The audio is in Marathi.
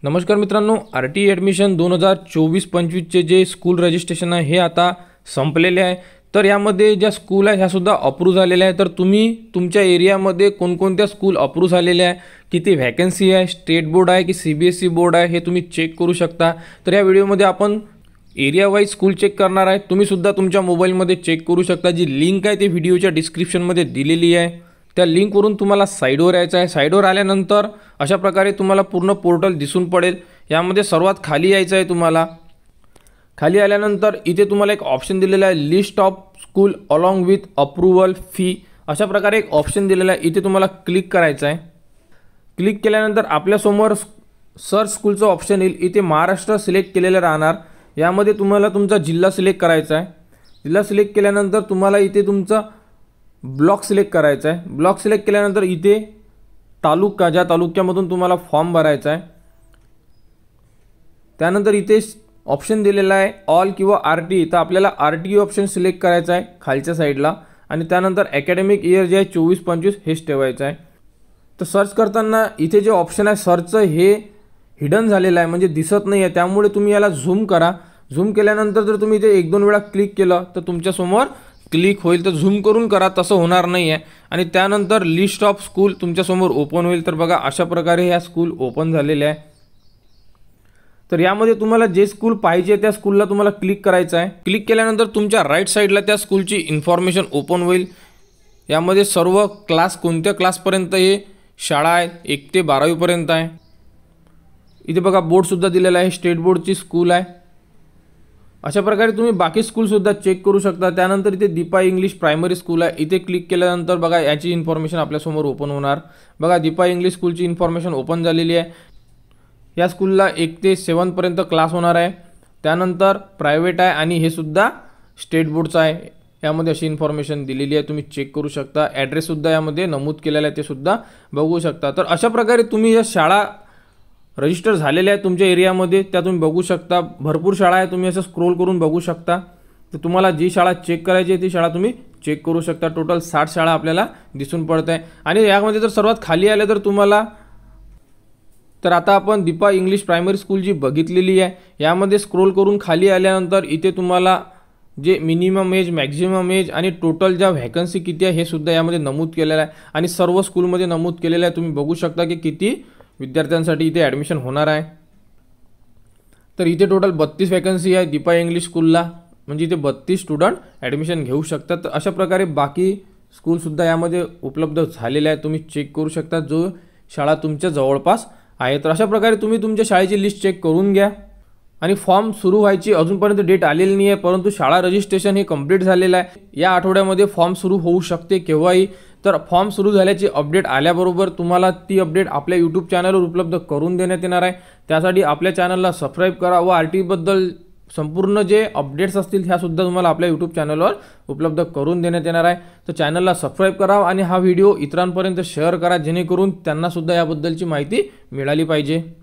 नमस्कार मित्रांनो, आर टी ॲडमिशन 2024-25चे जे स्कूल रजिस्ट्रेशन आहे हे आता संपलेले आहे। तर यामध्ये ज्या स्कूल आहे ह्यासुद्धा अप्रूव्ह झालेल्या आहे। तर तुम्ही तुमच्या एरियामध्ये कोणकोणत्या स्कूल अप्रूव्ह झालेल्या आहे, किती व्हॅकन्सी आहे, स्टेट बोर्ड आहे की CBSE बोर्ड आहे हे तुम्ही चेक करू शकता। तर या व्हिडिओमध्ये आपण एरिया वाईज स्कूल चेक करणार आहे। तुम्ही सुद्धा तुमच्या मोबाईलमध्ये चेक करू शकता। जी लिंक आहे ती व्हिडिओच्या डिस्क्रिप्शनमध्ये दिलेली आहे। त्या लिंकवरून तुम्हाला साईडवर यायचं आहे। साईडवर आल्यानंतर अशा प्रकारे तुम्हाला पूर्ण पोर्टल दिसून पडेल। यामध्ये सर्वात खाली यायचं आहे तुम्हाला। खाली आल्यानंतर इथे तुम्हाला एक ऑप्शन दिलेला आहे, list of school along with approval fee. अशा प्रकारे एक ऑप्शन दिलेला आहे, इथे तुम्हाला क्लिक करायचं आहे। क्लिक केल्यानंतर आपल्यासमोर सर्च स्कूलचं ऑप्शन येईल। इथे महाराष्ट्र सिलेक्ट केलेलं राहणार। यामध्ये तुम्हाला तुमचा जिल्हा सिलेक्ट करायचा आहे। जिल्हा सिलेक्ट केल्यानंतर तुम्हाला इथे तुमचा ब्लॉक सिलेक्ट करायचा आहे। ब्लॉक सिलेक्ट केल्यानंतर इथे तालुका, ज्या तालुक्यामधून तुम्हाला फॉर्म भरायचा आहे, त्यानंतर इथे ऑप्शन दिलेला आहे ऑल किंवा RT। तर आपल्याला RT ऑप्शन सिलेक्ट करायचा आहे खालच्या साईडला आणि त्यानंतर अकॅडमिक इयर जे आहे 24-25 हेच ठेवायचं आहे। तर सर्च करताना इथे जे ऑप्शन आहे सर्चचं हे हिडन झालेलं आहे, म्हणजे दिसत नाही आहे। त्यामुळे तुम्ही याला झूम करा। झूम केल्यानंतर जर तुम्ही इथे 1-2 वेळा क्लिक केलं तर तुमच्यासमोर क्लिक होईल। तर झूम करून करा, तसं होणार नाही आहे। आणि त्यानंतर लिस्ट ऑफ स्कूल तुमच्यासमोर ओपन होईल। तर बघा अशा प्रकारे ह्या स्कूल ओपन झालेल्या आहे। तर यामध्ये तुम्हाला जे स्कूल पाहिजे त्या स्कूलला तुम्हाला क्लिक करायचं आहे। क्लिक केल्यानंतर तुमच्या राईट साईडला त्या स्कूलची इन्फॉर्मेशन ओपन होईल। यामध्ये सर्व क्लास, कोणत्या क्लासपर्यंत हे शाळा आहे, 1 ते 12वी पर्यंत आहे। इथे बघा बोर्डसुद्धा दिलेला आहे, स्टेट बोर्डची स्कूल आहे। अशा प्रकारे तुम्ही बाकी स्कूलसुद्धा चेक करू शकता। त्यानंतर इथे दीपा इंग्लिश प्रायमरी स्कूल आहे। इथे क्लिक केल्यानंतर बघा याची इन्फॉर्मेशन आपल्यासमोर ओपन होणार। बघा दीपा इंग्लिश स्कूलची इन्फॉर्मेशन ओपन झालेली आहे। या स्कूलला 1 ते 7 पर्यंत क्लास होणार आहे। त्यानंतर प्रायव्हेट आहे आणि हे सुद्धा स्टेट बोर्डचं आहे। यामध्ये अशी इन्फॉर्मेशन दिलेली आहे, तुम्ही चेक करू शकता। ॲड्रेससुद्धा यामध्ये नमूद केलेला आहे, ते सुद्धा बघू शकता। तर अशा प्रकारे तुम्ही या शाळा रजिस्टर झालेल्या आहेत तुमच्या एरियामध्ये, त्या तुम्ही बघू शकता। भरपूर शाळा आहे, तुम्ही असं स्क्रोल करून बघू शकता। तर तुम्हाला जी शाळा चेक करायची आहे ती शाळा तुम्ही चेक करू शकता। टोटल 60 शाळा आपल्याला दिसून पडत आहे। आणि यामध्ये जर सर्वात खाली आले तर तुम्हाला, तर आता आपण दीपा इंग्लिश प्रायमरी स्कूल जी बघितलेली आहे, यामध्ये स्क्रोल करून खाली आल्यानंतर इथे तुम्हाला जे मिनिमम एज, मॅक्झिमम एज आणि टोटल ज्या व्हॅकन्सी किती आहे हे सुद्धा यामध्ये नमूद केलेलं आहे। आणि सर्व स्कूलमध्ये नमूद केलेलं आहे, तुम्ही बघू शकता की किती विद्यार्थ्यांसाठी इथे ॲडमिशन होणार आहे। तर इथे टोटल 32 व्हॅकन्सी आहे दीपा इंग्लिश स्कूलला, म्हणजे इथे 32 स्टुडंट ॲडमिशन घेऊ शकतात। तर अशा प्रकारे बाकी स्कूलसुद्धा यामध्ये उपलब्ध झालेले आहेत, तुम्ही चेक करू शकता जो शाळा तुमच्या जवळपास आहे। तर अशा प्रकारे तुम्ही तुमच्या शाळेची लिस्ट चेक करून घ्या। आणि फॉर्म सुरू व्हायची अजूनपर्यंत डेट आलेली नाही आहे, परंतु शाळा रजिस्ट्रेशन हे कंप्लीट झालेलं आहे। या आठवड्यामध्ये फॉर्म सुरू होऊ शकते केव्हाही। तर फॉर्म सुरू झाल्याची अपडेट आल्याबरोबर तुम्हाला ती अपडेट आपल्या यूट्यूब चॅनलवर उपलब्ध करून देण्यात येणार आहे। त्यासाठी आपल्या चॅनलला सबस्क्राईब करा व RT बद्दल संपूर्ण जे अपडेट्स असतील ह्यासुद्धा तुम्हाला आपल्या यूट्यूब चॅनलवर उपलब्ध करून देण्यात येणार आहे। तर चॅनलला सबस्क्राईब करा आणि हा व्हिडिओ इतरांपर्यंत शेअर करा, जेणेकरून त्यांनासुद्धा याबद्दलची माहिती मिळाली पाहिजे।